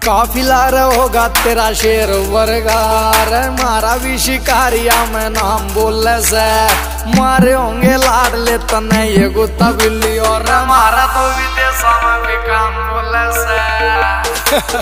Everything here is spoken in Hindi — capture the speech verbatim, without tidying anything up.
काफिला रे होगा तेरा शेर वर्गार, मारा भी शिकारिया में नाम बोले से, मारे होंगे लाडले तने ये गुत्ता बिल्ली, और मारा तो विदेशा में भी काम बोले से।